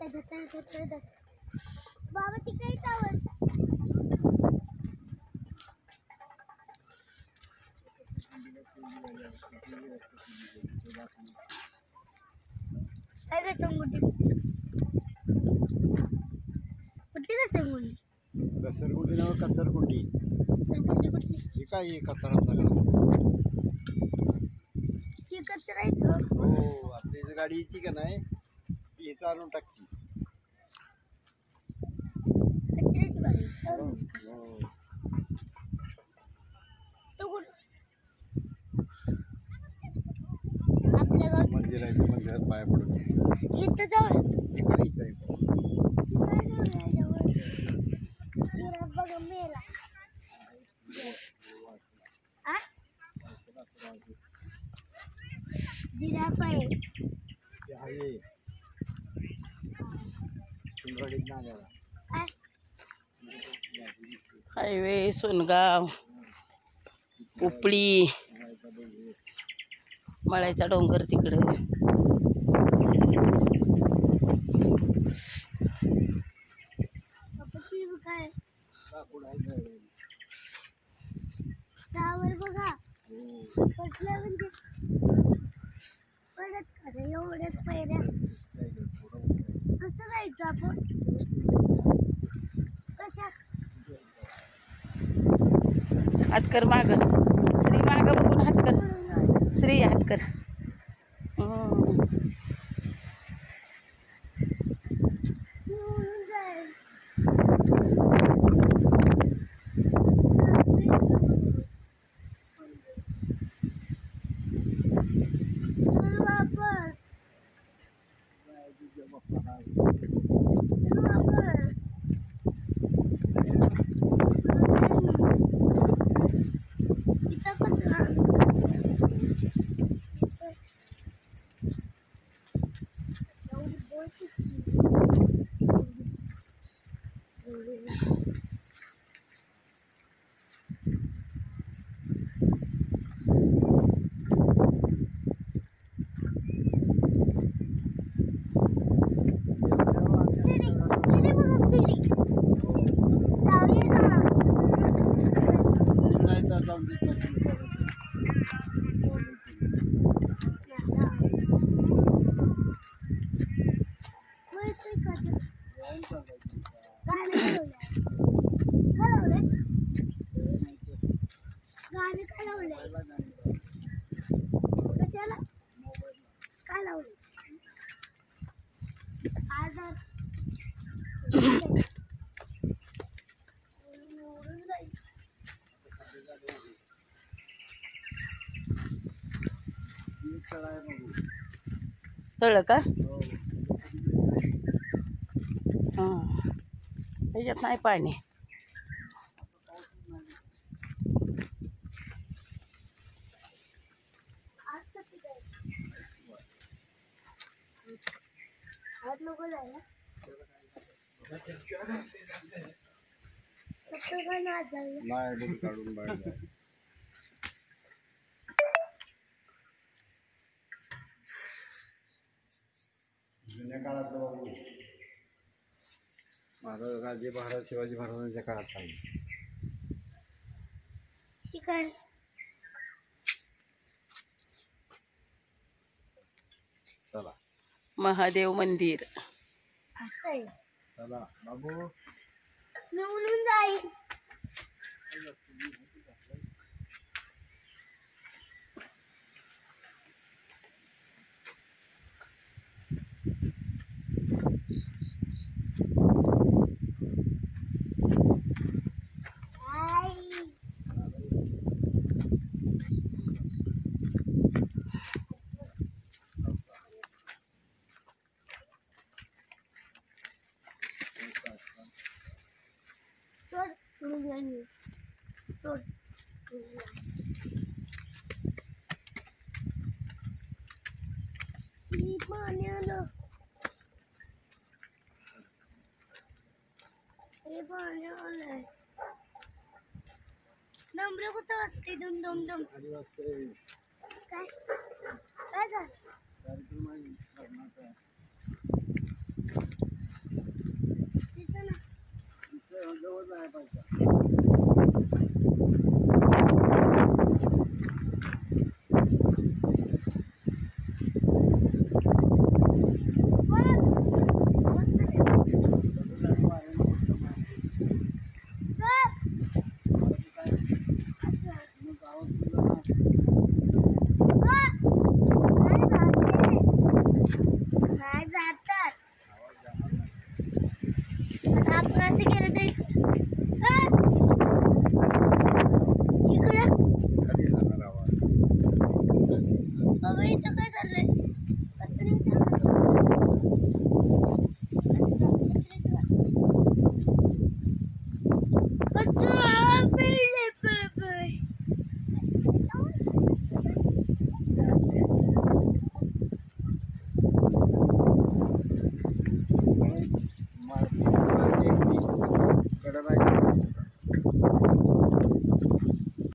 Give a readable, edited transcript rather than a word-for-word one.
बाबा तिकडे टावर काय का संगुटी कुठली का संगुटी घसरगुंडी नाव कचरगुंडी संगुटी कुठली ही काय कचरा सगळा ती कचरा आहे का हो आपली जी गाडी येते का नाही ती चालून टाकती कचऱ्याची गाडी हो. तो कुठं आपल्या गावात मंदिर आहे मंदिरात पाया पडून इथं जाऊ इकडे आहे बघा मेला जिराफ आहे ते आहे सुंदरगड नाल्याला हायवे सोनगाव उपळी मळ्याचा डोंगर तिकडे काय लाकूड आहे टावर बघा कसलं म्हणजे परत खरं एवढ्याच पायऱ्या कसं जायचं आपण कशा हात कर माग श्री माग बघून हात कर श्री हात कर तळ का हां त्याच्यात नाही पाणी नाही काढून बाहेर जुन्या काळातलं बाबू महाराज राजे महाराज शिवाजी महाराजांच्या काळात पाहिजे ठीक आहे चला महादेव मंदिर असं आहे चला बाबू निवडून जाईल पाणी आलं हे पाणी आलंय नंबर कुठं वाजते दुम दुम दुम काय काय झालं कार्यक्रम आहे जवळ नाही पाहिजे